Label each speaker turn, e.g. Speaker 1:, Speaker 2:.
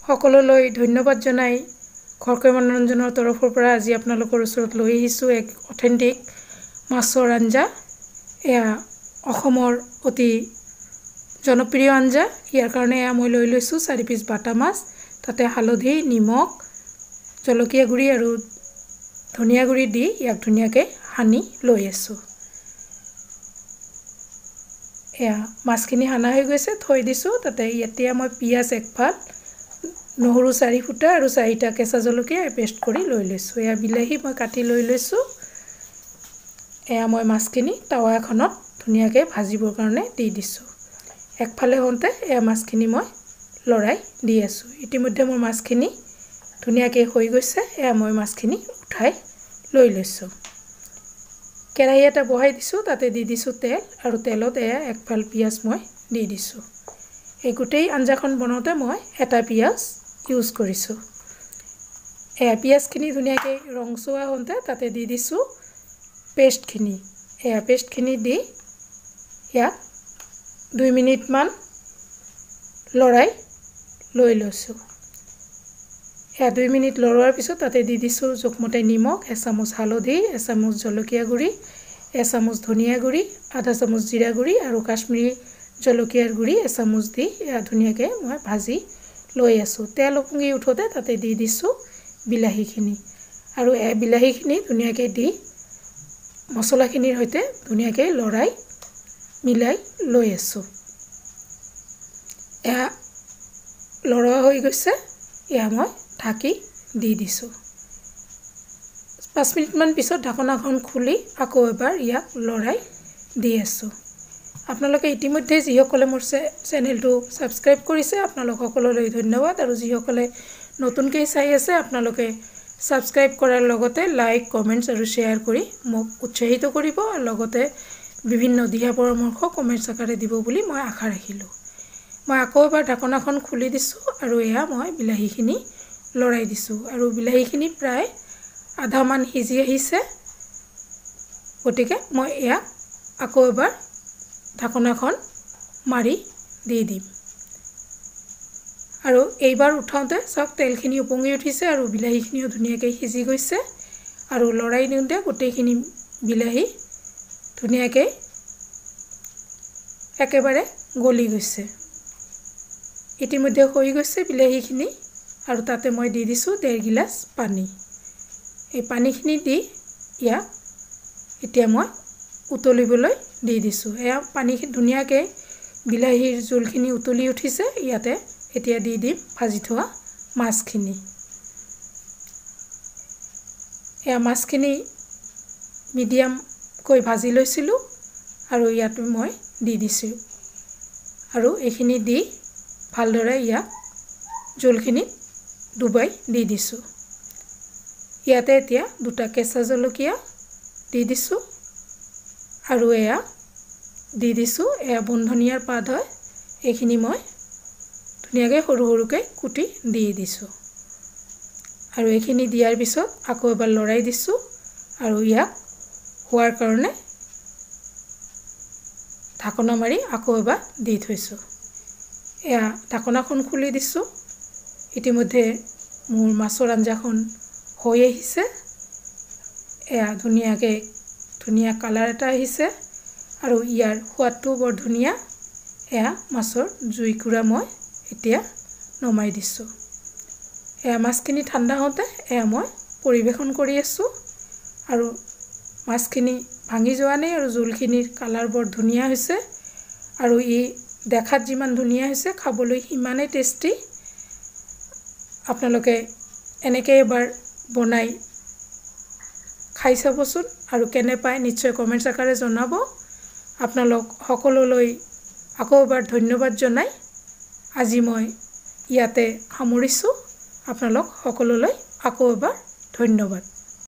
Speaker 1: সকলোলৈ ধন্যবাদ জনাই ঘৰকৈ মনোৰঞ্জনৰ তৰফৰ পৰা আজি আপোনালোকৰ ওচৰত লৈ আহিছোঁ এক অথেন্টিক মাছৰ আঞ্জা। এয়া অসমৰ অতি জনপ্ৰিয় আঞ্জা। ইয়াৰ কাৰণে মই লৈ লৈছোঁ 4 পিচ বাটা মাছ, তাতে হালধি, নিমখ, জলকীয়া গুড়ি আৰু ধনিয়া গুড়ি দি ইয়াক ধুনীয়াকৈ সানি লৈ আছোঁ। এয়া মাছখিনি সানা হৈ গৈছে, থৈ দিছোঁ। তাতে এতিয়া মই পিঁয়াজ 1 ফাল, নহৰু 4 ফুটা আৰু 4টা কেঁচা জলকীয়া পেষ্ট কৰি লৈ লৈছোঁ। এয়া বিলাহী মই কাটি লৈ লৈছোঁ। এয়া মই মাছখিনি টাৱা এখনত ধুনীয়াকৈ ভাজিবৰ কাৰণে দি দিছোঁ। একফালে হওঁতে এয়া মাছখিনি মই লৰাই দি আছোঁ। ইতিমধ্যে মোৰ মাছখিনি ধুনীয়াকৈ হৈ গৈছে। এয়া মই মাছখিনি উঠাই লৈ লৈছোঁ। কেৰাহী এটা বহাই দিছোঁ, তাতে দি দিছোঁ তেল আৰু তেলত এয়া 1 ফাল পিঁয়াজ মই দি দিছোঁ। এই গোটেই আঞ্জাখন বনাওঁতে মই এটা পিঁয়াজ ইউজ কৰিছোঁ। এয়া পিঁয়াজখিনি ধুনীয়াকৈ ৰংচোৱা হওঁতে তাতে দি দিছোঁ পেষ্টখিনি। এয়া পেষ্টখিনি দি ইয়াক 2 মিনিটমান লৰাই লৈ লৈছোঁ। এয়া 2 মিনিট লৰোৱাৰ পিছত তাতে দি দিছোঁ জোখমতে নিমখ, 1 চামুচ হালধি, 1 চামুচ জলকীয়া গুড়ি, 1 চামুচ ধনিয়া গুড়ি, আধা চামুচ জিৰা গুড়ি আৰু কাশ্মীৰী জলকীয়াৰ গুড়ি 1 চামুচ দি এয়া ধুনীয়াকৈ মই ভাজি লৈ আছোঁ। তেল ওপঙি উঠোঁতে তাতে দি দিছোঁ বিলাহীখিনি আৰু এই বিলাহীখিনি ধুনীয়াকৈ দি মছলাখিনিৰ সৈতে ধুনীয়াকৈ লৰাই মিলাই লৈ আছোঁ। এয়া লৰোৱা হৈ গৈছে। এয়া মই ঢাকি দি দিছোঁ। 5 মিনিটমান পিছত ঢাকনাখন খুলি আকৌ এবাৰ ইয়াক লৰাই দি আছোঁ। আপোনালোকে ইতিমধ্যে যিসকলে মোৰ চেনেলটো ছাবস্ক্ৰাইব কৰিছে আপোনালোক সকলোলৈ ধন্যবাদ, আৰু যিসকলে নতুনকৈ চাই আছে আপোনালোকে ছাবস্ক্ৰাইব কৰাৰ লগতে লাইক, কমেণ্টছ আৰু শ্বেয়াৰ কৰি মোক উৎসাহিত কৰিব, আৰু লগতে বিভিন্ন দিহা পৰামৰ্শ কমেণ্টছ আকাৰে দিব বুলি মই আশা ৰাখিলোঁ। মই আকৌ এবাৰ ঢাকনাখন খুলি দিছোঁ আৰু এয়া মই বিলাহীখিনি লৰাই দিছোঁ আৰু বিলাহীখিনি প্ৰায় আধামান সিজি আহিছে। গতিকে মই ইয়াক আকৌ এবাৰ ঢাকনাখন মাৰি দি দিম। আৰু এইবাৰ উঠাওঁতে চাওক তেলখিনি ওপঙি উঠিছে আৰু বিলাহীখিনিও ধুনীয়াকৈ সিজি গৈছে আৰু লৰাই দিওঁতে গোটেইখিনি বিলাহী ধুনীয়াকৈ একেবাৰে গলি গৈছে। ইতিমধ্যে হৈ গৈছে বিলাহীখিনি আৰু তাতে মই দি দিছোঁ 1.5 গিলাচ পানী। এই পানীখিনি দি ইয়াক এতিয়া মই উতলিবলৈ দি দিছোঁ। এয়া পানীখিনি ধুনীয়াকৈ বিলাহীৰ জোলখিনি উতলি উঠিছে। ইয়াতে এতিয়া দি দিম ভাজি থোৱা মাছখিনি। এয়া মাছখিনি মিডিয়ামকৈ ভাজি লৈছিলোঁ আৰু ইয়াত মই দি দিছোঁ আৰু এইখিনি দি ভালদৰে ইয়াক জোলখিনিত ডুবাই দি দিছোঁ। ইয়াতে এতিয়া 2টা কেঁচা জলকীয়া দি দিছোঁ আৰু এয়া দি দিছোঁ এয়া বন ধনিয়াৰ পাত হয়, এইখিনি মই ধুনীয়াকৈ সৰু সৰুকৈ কুটি দি দিছোঁ আৰু এইখিনি দিয়াৰ পিছত আকৌ এবাৰ লৰাই দিছোঁ আৰু ইয়াক হোৱাৰ কাৰণে ঢাকনা মাৰি আকৌ এবাৰ দি থৈছোঁ। এয়া ঢাকনাখন খুলি দিছোঁ। ইতিমধ্যে মোৰ মাছৰ আঞ্জাখন হৈ আহিছে। এয়া ধুনীয়া কালাৰ এটা আহিছে আৰু ইয়াৰ সোৱাদটো বৰ ধুনীয়া। এয়া মাছৰ জুইকুৰা মই এতিয়া নমাই দিছোঁ। এয়া মাছখিনি ঠাণ্ডা হওঁতে এয়া মই পৰিৱেশন কৰি আছোঁ আৰু মাছখিনি ভাঙি যোৱা নাই আৰু জোলখিনিৰ কালাৰ বৰ ধুনীয়া হৈছে আৰু ই দেখাত যিমান ধুনীয়া হৈছে খাবলৈ সিমানেই টেষ্টি। আপোনালোকে এনেকৈ এবাৰ বনাই খাই চাবচোন আৰু কেনে পায় নিশ্চয় কমেণ্টছ আকাৰে জনাব। আপোনালোক সকলোলৈ আকৌ এবাৰ ধন্যবাদ জনাই আজি মই ইয়াতে সামৰিছোঁ। আপোনালোক সকলোলৈ আকৌ এবাৰ ধন্যবাদ।